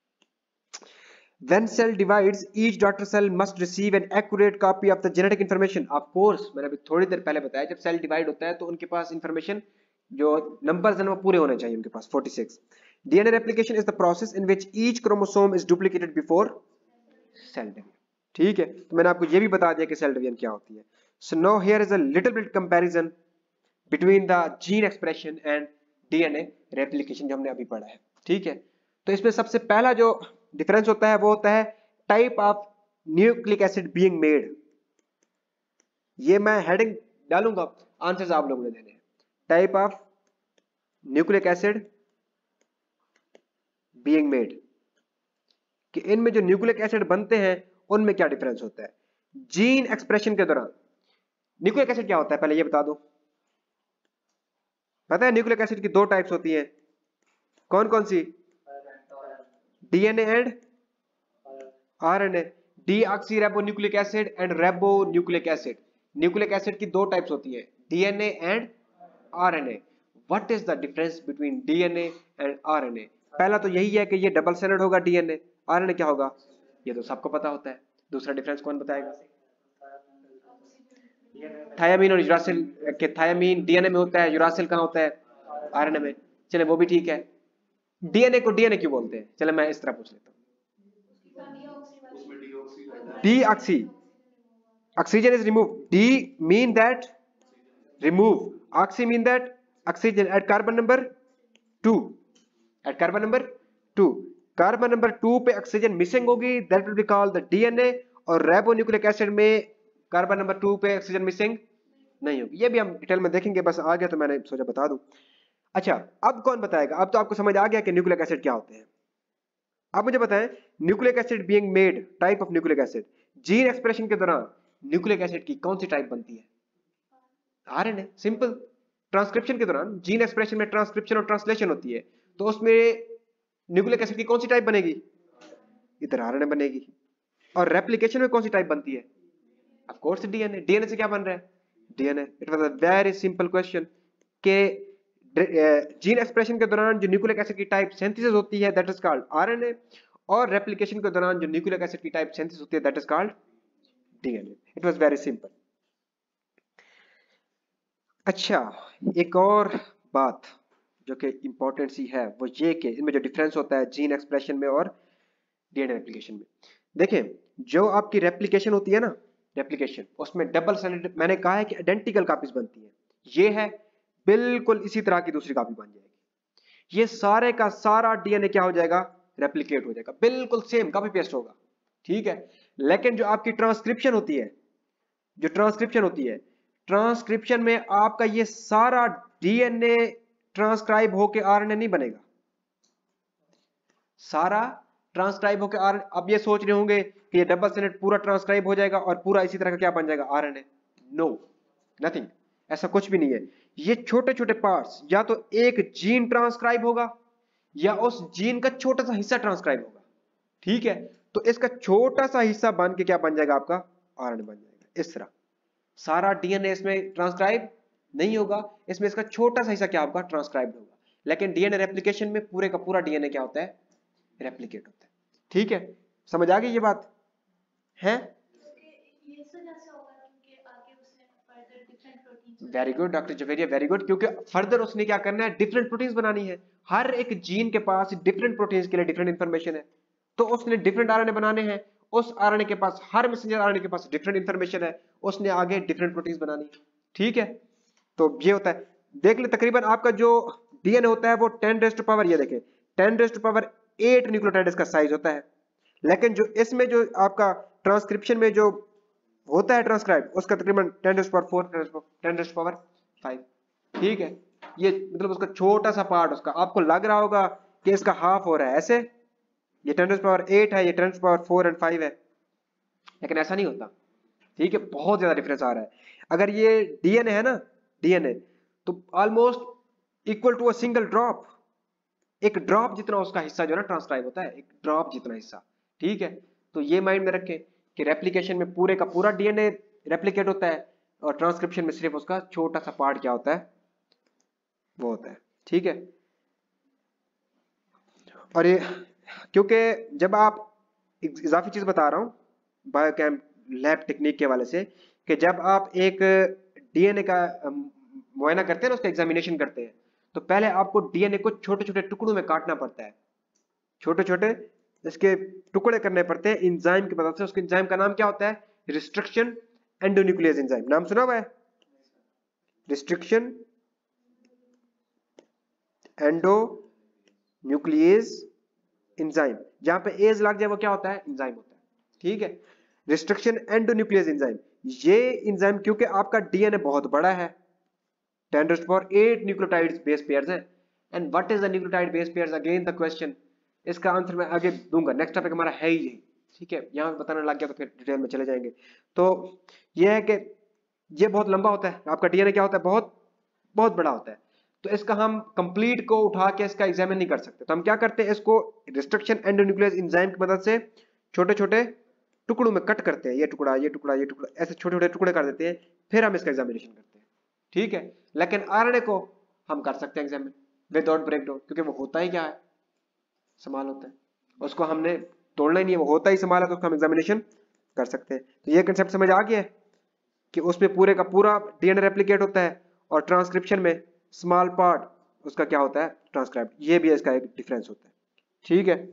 When cell divides, each daughter cell must receive an accurate copy of the genetic information. Of course, मैंने अभी थोड़ी देर पहले बताया, जब सेल डिवाइड होता है तो उनके पास इंफॉर्मेशन जो नंबर्स हैं वो पूरे होने चाहिए उनके पास, छियालीस। DNA replication is the process in which each chromosome is duplicated before cell division. ठीक है, तो मैंने आपको ये भी बता दिया कि सेल डिवीजन क्या होती है। So no here is a little bit comparison between the gene expression and DNA replication जो हमने अभी पढ़ा है। ठीक है, तो इसमें सबसे पहला जो डिफरेंस होता है वो होता है type of nucleic acid being made. ये मैं हेडिंग डालूंगा, आंसर्स आप लोगों ने देने हैं। Type of nucleic acid being made, कि इनमें जो न्यूक्लिक एसिड बनते हैं उनमें क्या डिफरेंस होता है जीन एक्सप्रेशन के दौरान। न्यूक्लिक एसिड क्या होता है पहले ये बता दो, पता है? न्यूक्लिक एसिड की दो टाइप्स होती हैं, कौन कौन सी? DNA and RNA. Deoxyribonucleic acid and ribonucleic acid. Nucleic acid की दो टाइप्स होती है, DNA and RNA. What is the difference between DNA and RNA? पहला तो यही है कि ये डबल स्टैंडर्ड होगा डीएनए, आरएनए क्या होगा ये तो सबको पता होता है। दूसरा डिफरेंस कौन बताएगा? थायामीन और यूरासिल के, थायामीन डीएनए में होता है, यूरासिल कहां होता है? आरएनए में। चले वो भी ठीक है। डीएनए को डीएनए क्यों बोलते हैं? चले मैं इस तरह पूछ लेता हूं। Deoxy, oxygen is removed. D mean that remove, oxy mean that oxygen. At carbon number two, at carbon number two, carbon number two पे ऑक्सीजन मिसिंग होगी, that will be called the DNA. और ribonucleic acid में carbon number two पे oxygen missing नहीं होगी। ये भी हम डिटेल में देखेंगे, बस आ गया तो मैंने सोचा बता दूं। अच्छा, अब कौन बताएगा? अब तो आपको समझ आ गया कि न्यूक्लिक एसिड क्या होते हैं। अब मुझे बताएं nucleic acid being made, type of nucleic acid. Gene expression के दौरान न्यूक्लिक एसिड की कौन सी टाइप बनती है? आरएनए। सिंपल। ट्रांसक्रिप्शन के दौरान जीन एक्सप्रेशन में ट्रांसक्रिप्शन और ट्रांसलेशन होती है, तो उसमें न्यूक्लिक एसिड की कौन सी टाइप बनेगी? इधर आरएनए बनेगी। और रेप्लिकेशन में कौन सी टाइप बनती है? Of course DNA. डीएनए से क्या बन रहा है? DNA. It was a very simple question के जीन एक्सप्रेशन के दौरान जो न्यूक्लिक एसिड की टाइप सिंथेसिस होती है दैट इज कॉल्ड आरएनए, और रेप्लिकेशन के दौरान जो न्यूक्लिक एसिड की टाइप सिंथेसिस होती है that is called DNA. It was very simple. अच्छा, एक और बात जो कि इंपॉर्टेंट सी है वो ये कि इनमें जो डिफरेंस होता है जीन एक्सप्रेशन में और डीएनए रेप्लिकेशन में। देखें, जो आपकी रेप्लिकेशन होती है ना, रेप्लिकेशन, उसमें डबल स्टैंडर्ड, मैंने कहा है कि आइडेंटिकल कॉपीज बनती हैं। ये है बिल्कुल इसी तरह की दूसरी कॉपी बन जाएगी। ये सारे का सारा डीएनए क्या हो जाएगा? रेप्लिकेट हो जाएगा, बिल्कुल सेम कॉपी पेस्ट होगा। ठीक है, लेकिन जो आपकी ट्रांसक्रिप्शन होती है, जो ट्रांसक्रिप्शन होती है, ट्रांसक्रिप्शन में आपका ये सारा डीएनए ट्रांसक्राइब होकर आरएनए नहीं बनेगा। सारा ट्रांसक्राइब होकर आर अब ये सोच रहे होंगे कि ये डबल स्टैंडर्ड पूरा ट्रांसक्राइब हो जाएगा और पूरा इसी तरह का क्या बन जाएगा? आरएनए। नो, नथिंग, ऐसा कुछ भी नहीं है। ये छोटे छोटे पार्ट्स, या तो एक जीन ट्रांसक्राइब होगा या उस जीन का छोटा सा हिस्सा ट्रांसक्राइब होगा। ठीक है, तो इसका छोटा सा हिस्सा बन के क्या बन जाएगा? आपका आरएनए बन जाएगा। इस तरह सारा डीएनए इसमें ट्रांसक्राइब नहीं होगा, इसमें इसका छोटा सा हिस्सा क्या होगा? ट्रांसक्राइब होगा। लेकिन डीएनए रेप्लिकेशन में पूरे का पूरा डीएनए क्या होता है? रेप्लिकेट होता है। ठीक है, समझ आ गई ये बात है? Very good doctor Javeria, very good, क्योंकि फर्दर उसने क्या करना है, डिफरेंट प्रोटीन्स बनानी है। हर एक जीन के पास डिफरेंट प्रोटीन्स के लिए डिफरेंट इंफॉर्मेशन है, तो उसने डिफरेंट आरएनए बनाने हैं। उस आरएनए के पास, हर मैसेंजर आरएनए के पास डिफरेंट इंफॉर्मेशन है, उसने आगे डिफरेंट प्रोटीन्स बनानी है। ठीक है, तो ये होता है। देख ले, तकरीबन आपका जो डीएनए होता है वो टेन रेज़ टू पावर, ये देखें ten raise to power eight nucleotide इसका साइज होता है। लेकिन जो इसमें जो आपका ट्रांसक्रिप्शन में जो होता है ट्रांसक्राइब, उसका तकरीबन ten raise to power four, ten raise to power five. ठीक है, ये मतलब उसका छोटा सा पार्ट, उसका आपको लग रहा होगा कि इसका हाफ हो रहा है ऐसे, ये ten raise to power eight है, ये ten raise to power four and five है, लेकिन ऐसा नहीं होता। ठीक है, बहुत ज्यादा डिफरेंस आ रहा है। अगर ये डीएनए है ना, डीएनए तो almost equal to a single drop, एक ड्रॉप जितना उसका हिस्सा जो है ना ट्रांसक्राइब होता है, एक ड्रॉप जितना हिस्सा। ठीक है, तो ये माइंड में रखें कि रेप्लिकेशन में पूरे का पूरा डीएनए रेप्लिकेट होता है, और ट्रांसक्रिप्शन में सिर्फ उसका छोटा सा पार्ट क्या होता है, वो होता है। ठीक है, और ये क्योंकि जब आप, इजाफी चीज बता रहा हूं बायोकेम लैब टेक्निक के वाले से, कि जब आप एक डीएनए का मुआयना करते हैं ना, उसका एग्जामिनेशन करते हैं, तो पहले आपको डीएनए को छोटे छोटे टुकड़ों में काटना पड़ता है, छोटे छोटे इसके टुकड़े करने पड़ते हैं एंजाइम की मदद से। उसके एंजाइम का नाम क्या होता है, रिस्ट्रिक्शन एंडोन्यूक्लियस एंजाइम। नाम सुना हुआ है, रिस्ट्रिक्शन एंडोन्यूक्लियस एंजाइम। जहां पे एज लग जाए वो क्या होता है, एंजाइम होता है। ठीक है, रिस्ट्रिक्शन एंडोन्यूक्लियस एंजाइम। ये एंजाइम क्योंकि आपका डीएनए बहुत बड़ा है, ten raise to power eight nucleotides base pairs हैं। And what is the nucleotide base pairs, again the question. इसका आंसर मैं आगे दूंगा, नेक्स्ट टॉपिक हमारा है ही यही। ठीक है, यहां पे बताने लग गया तो फिर डिटेल में चले जाएंगे। तो ये है कि ये बहुत लंबा होता है, आपका डीएनए क्या होता है, बहुत बहुत बड़ा होता है। तो इसका हम कंप्लीट को उठा के इसका एग्जामिन नहीं कर सकते, तो हम क्या करते हैं, इसको रिस्ट्रिक्शन एंडोन्यूक्लियस एंजाइम की मदद से छोटे छोटे टुकड़ों में कट करते हैं, ये टुकड़ा ये टुकड़ा ये टुकड़ा, ऐसे छोटे छोटे टुकड़े कर देते हैं, फिर हम इसका एग्जामिनेशन करते हैं। ठीक है, लेकिन आरएनए को हम कर सकते हैं एग्जामिन विदाउट ब्रेकडाउन, क्योंकि वो होता ही क्या है, समाल होता है, उसको हमने तोड़ना ही नहीं है, वो होता ही समाल है, तो उसका हम एग्जामिनेशन कर सकते हैं। तो ये कंसेप्ट समझ आ गया है कि उसमें पूरे का पूरा डीएनए रेप्लिकेट होता है, और ट्रांसक्रिप्शन में स्मॉल पार्ट उसका क्या होता है, ट्रांसक्राइब। ये भी इसका एक डिफरेंस होता है। ठीक है,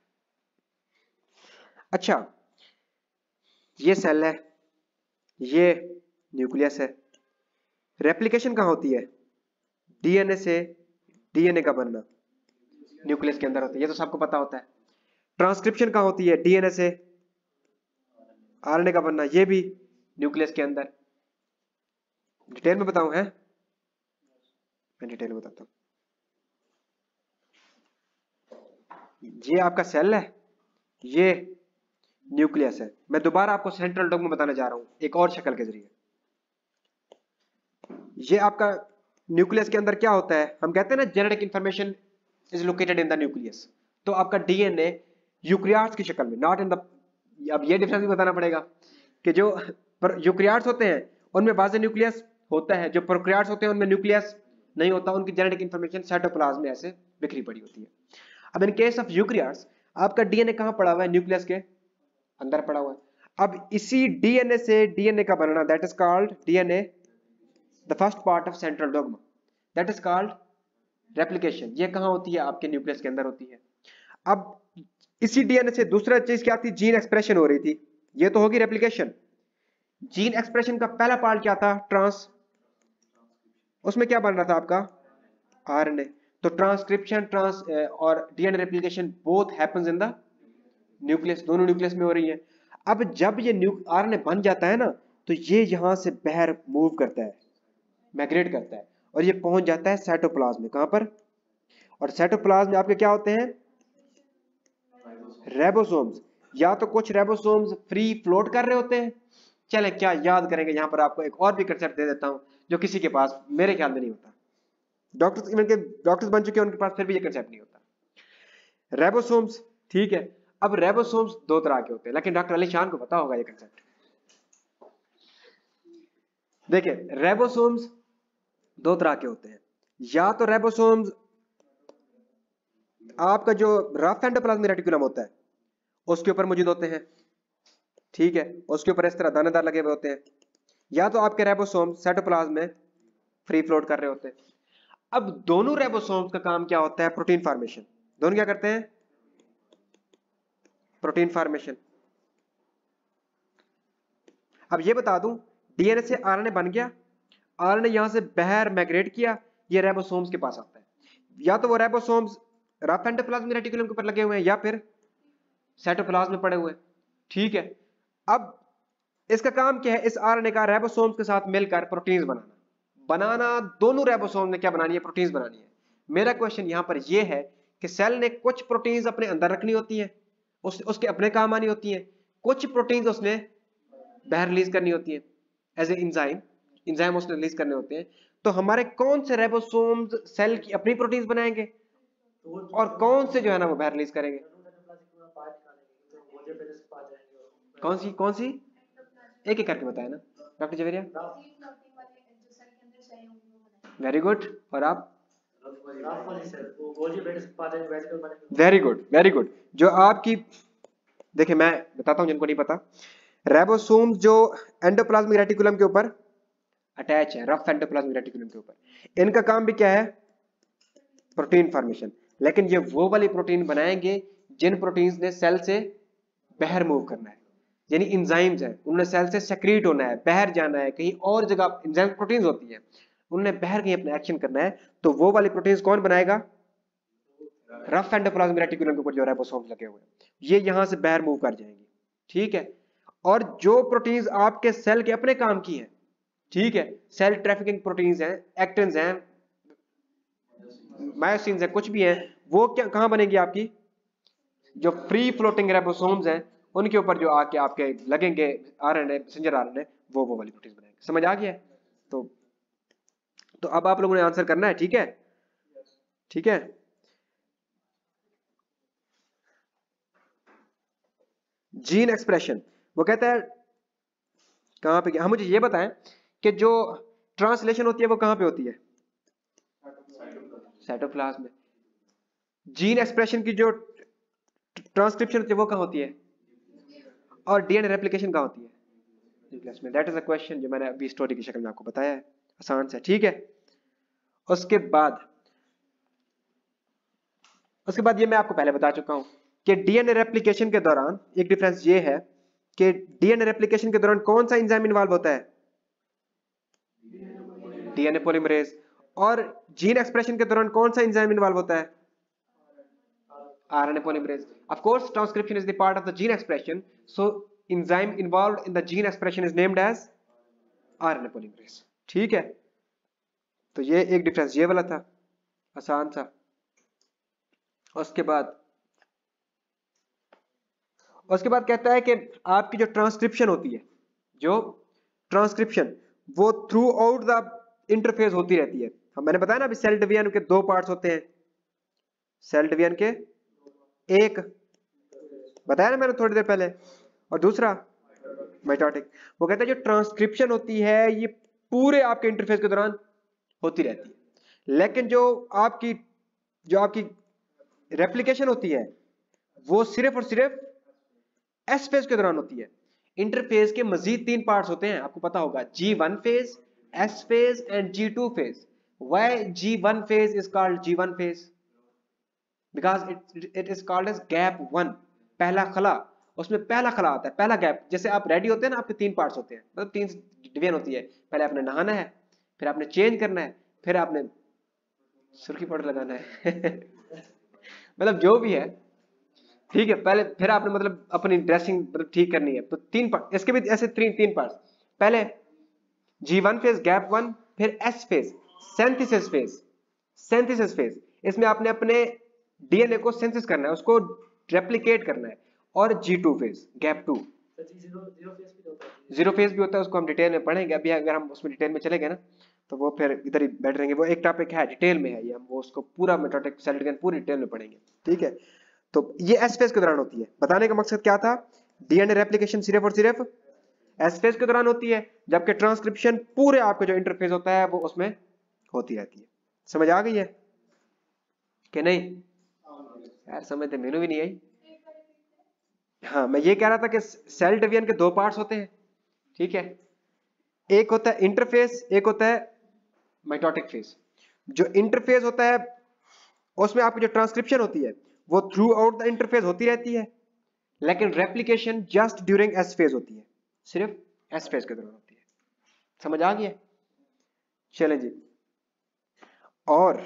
अच्छा ये सेल है, ये न्यूक्लियस है। रेप्लिकेशन कहां होती है, डीएनए से डीएनए का बनना न्यूक्लियस के अंदर होता है, ये तो सबको पता होता है। ट्रांसक्रिप्शन कहां होती है, डीएनए से आरएनए का बनना, ये भी न्यूक्लियस के अंदर। डिटेल में बताऊं है, मैं डिटेल में बताता हूं। ये आपका सेल है, ये न्यूक्लियस है। मैं दोबारा आपको सेंट्रल डॉग्मा बताने जा रहा हूं एक और शक्ल के जरिए। ये आपका न्यूक्लियस के अंदर क्या होता है, हम कहते हैं ना genetic information is located in the nucleus. तो आपका डीएनए यूकैरियोट्स की शक्ल में, नॉट इन द, अब ये डिफरेंस भी बताना पड़ेगा कि जो यूकैरियोट्स होते हैं उनमें बाज़ न्यूक्लियस होता है, जो प्रोकैरियोट्स होते हैं उनमें न्यूक्लियस नहीं होता, उनकी जेनेटिक इंफॉर्मेशन साइटोप्लाज्म में ऐसे बिखरी पड़ी होती है। अब इन केस ऑफ यूकैरियोट्स आपका डीएनए कहां पड़ा हुआ है, न्यूक्लियस के अंदर पड़ा हुआ है। अब इसी डीएनए से डीएनए का बनना, that is called DNA the first part of central dogma, that is called replication. ये कहां होती है, आपके न्यूक्लियस के अंदर होती है। अब इसी डीएनए से दूसरा चीज क्या थी, जीन एक्सप्रेशन हो रही थी, ये तो होगी रेप्लिकेशन। जीन एक्सप्रेशन का पहला पार्ट क्या था, ट्रांस, उसमें क्या बन रहा था आपका आरएनए। तो ट्रांसक्रिप्शन ट्रांस और DNA replication both happens in the nucleus, दोनों न्यूक्लियस में हो रही है। अब जब ये आरएनए बन जाता है ना, तो ये यहां से बाहर मूव करता है, माइग्रेट करता है, और ये पहुंच जाता है साइटोप्लाज्म में। कहां पर, और साइटोप्लाज्म में आपके क्या होते हैं, रेबोसोम्स। या तो कुछ रेबोसोम्स फ्री फ्लोट कर रहे होते हैं, चले क्या याद करेंगे, यहां पर आपको एक और भी कंसेप्ट दे देता हूं जो किसी के पास मेरे ख्याल में नहीं होता, डॉक्टर्स इवन के डॉक्टर्स बन चुके हैं उनके पास फिर भी ये कंसेप्ट नहीं होता, रेबोसोम्स। ठीक है, अब रेबोसोम्स दो तरह के होते हैं, लेकिन डॉक्टर अली शान को पता होगा ये कंसेप्ट। देखिए, रेबोसोम्स दो तरह के होते हैं, या तो रेबोसोम्स आपका जो रफ एंडोप्लाज्मिक रेटिकुलम होता है उसके ऊपर मौजूद होते हैं, ठीक है, उसके ऊपर इस तरह दानेदार लगे हुए होते हैं। या तो आपके रेबोसोम साइटोप्लाज्म में फ्री फ्लोट कर रहे होते हैं। अब दोनों राइबोसोम्स का काम क्या होता है? Protein formation. दोनों क्या करते हैं? Protein formation. अब ये बता दूं, डीएनए से आरएनए बन गया, आरएनए यहां से बाहर माइग्रेट किया, ये राइबोसोम्स के पास आता है। या तो वो राइबोसोम्स रफ एंडोप्लाज्मिक रेटिकुलम के ऊपर लगे हुए हैं या फिर साइटोप्लाज्म में पड़े हुए हैं। ठीक है, अब इसका काम क्या है? इस आरएनए का राइबोसोम्स के साथ मिलकर प्रोटीन्स बनाना। बनाना दोनों राइबोसोम ने क्या बनानी है? प्रोटीन्स बनानी है। मेरा क्वेश्चन यहां पर यह है कि सेल ने कुछ प्रोटीन्स अपने अंदर रखनी होती है, उस, उसके अपने काम आनी होती है, कुछ प्रोटीन्स उसने बाहर रिलीज करनी होती है एज ए इंजाइम, इंजाइम उसने रिलीज करने होते हैं। तो हमारे कौन से राइबोसोम्स सेल की अपनी प्रोटीन्स बनाएंगे और कौन से जो है ना वो बाहर रिलीज करेंगे? कौन सी कौन सी? एक एक करके बताया ना डॉक्टर जवेरिया। Very good. और आप? Very good very good. जो आपकी, देखिए मैं बताता हूं जिनको नहीं पता, राइबोसोम्स जो एंडोप्लाज्मिक रेटिकुलम के ऊपर अटैच है, रफ एंडोप्लाज्मिक रेटिकुलम के ऊपर, इनका काम भी क्या है? Protein formation. लेकिन ये वो वाली प्रोटीन बनाएंगे जिन प्रोटीन्स ने सेल से बाहर मूव करना है, यानी इंजाइम्स है, उन्होंने सेल से सेक्रीट होना है, बाहर जाना है, कहीं और जगह इंजाइम प्रोटीन्स होती है, उन्होंने बाहर कहीं अपना एक्शन करना है, तो वो वाली प्रोटीन्स कौन बनाएगा? रफ एंडोप्लाज्मिक रेटिकुलम के ऊपर जो राइबोसोम्स लगे हुए हैं, ये यहां से बाहर मूव कर जाएंगे। ठीक है, और जो प्रोटीन्स आपके सेल के अपने काम की हैं, ठीक है, सेल ट्रैफिकिंग प्रोटीन्स हैं, एक्टिन्स हैं, मायोसिन्स हैं, कुछ भी हैं, वो क्या कहां बनेगी? आपकी जो फ्री फ्लोटिंग राइबोसोम्स हैं उनके ऊपर जो आके आपके लगेंगे आरएनए, मैसेंजर आरएनए, वो वो वाली प्रोटीन बनाएंगे। समझ आ गया? तो तो अब आप लोगों ने आंसर करना है। ठीक है, ठीक है। जीन एक्सप्रेशन, वो कहता है कहां पे? हाँ, मुझे ये बताएं कि जो ट्रांसलेशन होती है वो कहां पे होती है? साइटोप्लाज्म में। जीन एक्सप्रेशन की जो ट्रांसक्रिप्शन होती है वो कहां होती है? और डीएनए रेप्लिकेशन कहां होती है? न्यूक्लियस में। दैट इज अ क्वेश्चन जो मैंने अभी स्टोरी की शक्ल में आपको बताया है, आसान से। ठीक है, उसके बाद उसके बाद ये मैं आपको पहले बता चुका हूं कि डीएनए रेप्लिकेशन के दौरान एक डिफरेंस ये है कि डीएनए रेप्लिकेशन के दौरान कौन सा एंजाइम इन्वॉल्व होता है? DNA polymerase. और जीन एक्सप्रेशन के दौरान कौन सा एंजाइम इन्वॉल्व होता है? RNA polymerase. Of course transcription is the part of the gene expression, so enzyme involved in the gene expression is named as RNA polymerase. ठीक है, तो ये एक डिफरेंस ये वाला था, आसान सा। उसके बाद उसके बाद कहता है कि आपकी जो ट्रांसक्रिप्शन होती है, जो ट्रांसक्रिप्शन वो थ्रू आउट द इंटरफेस होती रहती है। हम मैंने बताया ना अभी सेल डिवीजन के दो पार्ट्स होते हैं, सेल डिवीजन के एक बताया ना मैंने थोड़ी देर पहले, और दूसरा माइटोटिक। वो कहता है जो ट्रांसक्रिप्शन होती है ये पूरे आपके इंटरफेस के दौरान होती रहती है, लेकिन जो आपकी जो आपकी रेप्लिकेशन होती है वो सिर्फ और सिर्फ एस फेज के दौरान होती है। इंटरफेस के मजीद तीन पार्ट्स होते हैं, आपको पता होगा, G one phase, S phase and G two phase. Why G one phase is called G one phase? Because it it is called as gap one, पहला खला। उसमें पहला खला आता है, पहला गैप। जैसे आप रेडी होते हैं ना, आपके तीन पार्ट्स होते हैं, मतलब तीन डिवीजन होती है। पहले आपने नहाना है, फिर आपने चेंज करना है, फिर आपने सुर्खी पाउडर लगाना है मतलब जो भी है, ठीक है, पहले फिर आपने मतलब अपनी ड्रेसिंग मतलब ठीक करनी है। तो तीन पार्ट इसके भी ऐसे तीन तीन पार्ट्स, पहले G one phase, gap one, फिर S phase, synthesis phase. Synthesis phase, इसमें आपने अपने डीएनए को सिंथेसिस करना है, उसको रेप्लिकेट करना है। और G two phase, gap two. Zero phase भी होता है, उसको हम डिटेल में पढ़ेंगे। अभी अगर हम उसमें डिटेल में चलेंगे ना तो वो फिर इधर ही बैठ रहेंगे, वो एक टॉपिक है, डिटेल में है ये, हम वो उसको पूरा मेटाटिक सेल डिवीजन पूरी डिटेल में पढ़ेंगे। ठीक है, तो ये एस फेज के दौरान होती है। बताने का मकसद क्या था? डीएनए रेप्लिकेशन सिर्फ और सिर्फ एस फेज के दौरान होती है, जबकि ट्रांसक्रिप्शन पूरे आपका जो इंटरफेस होता है वो उसमें होती रहती है। समझ आ गई है कि नहीं? यार समझ तो मेनू भी नहीं आई। हाँ, मैं ये कह रहा था कि सेल डिवीजन के दो पार्ट्स होते हैं, ठीक है, एक होता है इंटरफेस, एक होता है माइटोटिक फेज। जो इंटरफेज होता है उसमें आपकी जो ट्रांसक्रिप्शन होती है वो थ्रू आउट द इंटरफेज होती रहती है, लेकिन replication just during S phase होती है, सिर्फ एस फेज के दौरान होती है। समझ आ गया? चलें जी। और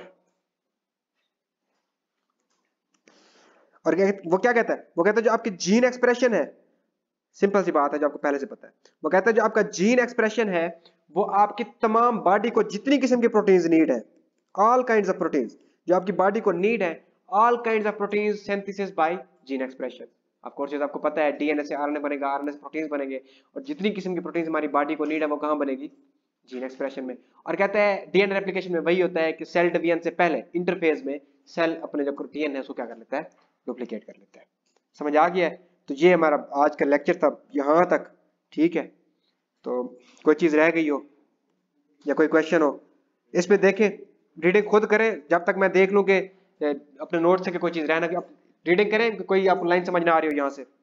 और क्या, वो क्या कहता है, वो कहता है जो आपकी जीन एक्सप्रेशन है, सिंपल सी बात है जो आपको पहले से पता है, वो कहता है जो आपका जीन एक्सप्रेशन है वो आपकी तमाम बॉडी को जितनी किस्म की प्रोटीन्स नीड है, ऑल काइंड्स ऑफ प्रोटीन्स जो आपकी बॉडी को नीड है, all kinds of proteins synthesis by gene expression. Of course आपको पता है डीएनए से आरएनए बनेगा, आरएनए से प्रोटीन्स बनेंगे, और जितनी किस्म की प्रोटीन्स हमारी बॉडी को नीड है वो कहां बनेगी? जीन एक्सप्रेशन में। और कहता है डीएनए रेप्लिकेशन में वही होता है कि सेल डिवीजन से पहले इंटरफेज में सेल अपने जो डीएनए है उसको क्या कर लेता है? डुप्लीकेट कर लेता है। समझ आ गया है? तो ये हमारा आज का लेक्चर था यहां तक, ठीक है? तो कोई चीज रह गई हो या कोई क्वेश्चन हो इस पे देखें, रीडिंग खुद करें जब तक मैं देख लूं कि अपने नोट से कि कोई चीज रहना, कि आप रीडिंग करें कि कोई आपको लाइन समझ ना आ रही हो यहां से।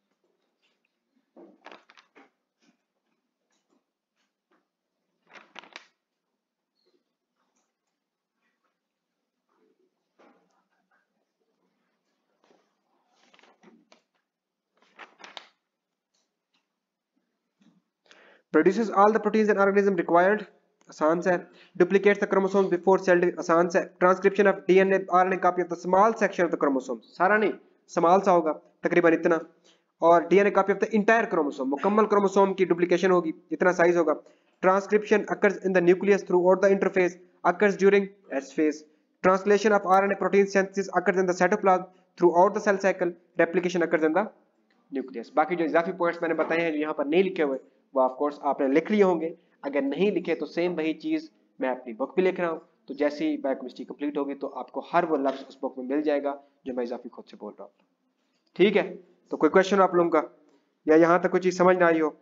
Produces all the proteins an organism required, आसान सा है। Duplicates the chromosomes before cell division, आसान सा है। Transcription of D N A R N A copy of the small section of the chromosome, सारा नहीं, small सा होगा तकरीबन इतना। और D N A copy of the entire chromosome, मुकम्मल क्रोमोसोम की डुप्लीकेशन होगी, इतना साइज होगा। Transcription occurs in the nucleus throughout the interphase, occurs during S phase. Translation of R N A protein synthesis occurs in the cytoplasm throughout the cell cycle. Replication occurs in the nucleus. बाकी जो इजाफी points मैंने बताए हैं जो यहाँ पर नहीं लिखे हुए वो ऑफ कोर्स आपने लिख लिए होंगे, अगर नहीं लिखे तो सेम वही चीज मैं अपनी बुक पे लिख रहा हूँ। तो जैसे ही बायोकेमिस्ट्री कंप्लीट होगी तो आपको हर वो लफ्ज उस बुक में मिल जाएगा जो मैं इजाफी खुद से बोल रहा हूँ। ठीक है? तो कोई क्वेश्चन आप लोगों का, या यहाँ तक कोई चीज समझ ना आई हो?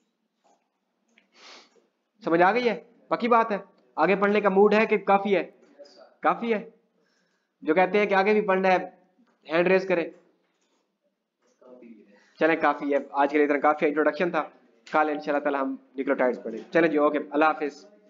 समझ आ गई है? पक्की बात है? आगे पढ़ने का मूड है कि काफी है? काफी है? जो कहते हैं कि आगे भी पढ़ना है हैंड रेज करें। चलें काफी है आज के लिए, इतना काफी इंट्रोडक्शन था। कल इंशाल्लाह ताला हम न्यूक्लियोटाइड्स पढ़ेंगे। चलें जी, ओके, अल्लाह हाफिज।